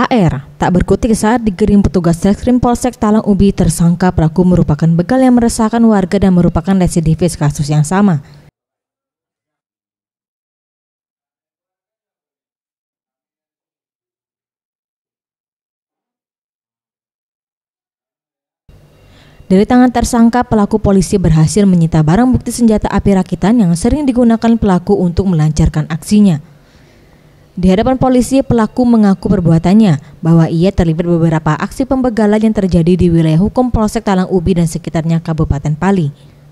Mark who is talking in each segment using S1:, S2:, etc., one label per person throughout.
S1: AR tak berkutik saat digiring petugas Reskrim Polsek Talang Ubi. Tersangka pelaku merupakan begal yang meresahkan warga dan merupakan residivis kasus yang sama. Dari tangan tersangka, pelaku polisi berhasil menyita barang bukti senjata api rakitan yang sering digunakan pelaku untuk melancarkan aksinya. Di hadapan polisi, pelaku mengaku perbuatannya bahwa ia terlibat beberapa aksi pembegalan yang terjadi di wilayah hukum Polsek Talang Ubi dan sekitarnya Kabupaten Pali.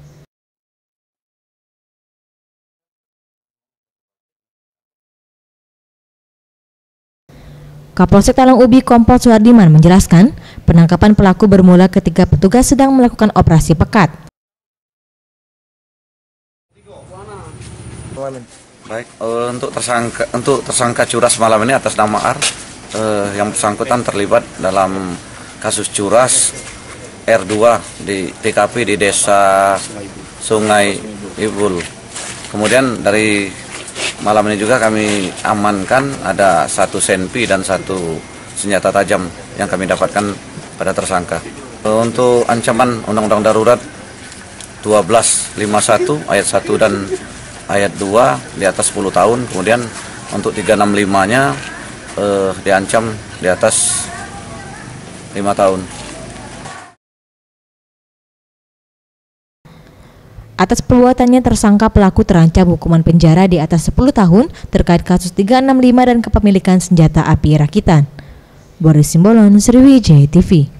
S1: Kapolsek Talang Ubi Kompol Suhardiman menjelaskan, penangkapan pelaku bermula ketika petugas sedang melakukan operasi pekat.
S2: Baik, untuk tersangka curas malam ini atas nama AR, yang bersangkutan terlibat dalam kasus curas R2 di TKP di Desa Sungai Ibul. Kemudian dari malam ini juga kami amankan ada 1 senpi dan 1 senjata tajam yang kami dapatkan pada tersangka. Untuk ancaman Undang-Undang Darurat 1251 ayat 1 dan ayat 2 di atas 10 tahun, kemudian untuk 365-nya diancam di atas 5 tahun.
S1: Atas perbuatannya, tersangka pelaku terancam hukuman penjara di atas 10 tahun terkait kasus 365 dan kepemilikan senjata api rakitan. Boris Simbolon, Sriwijaya TV.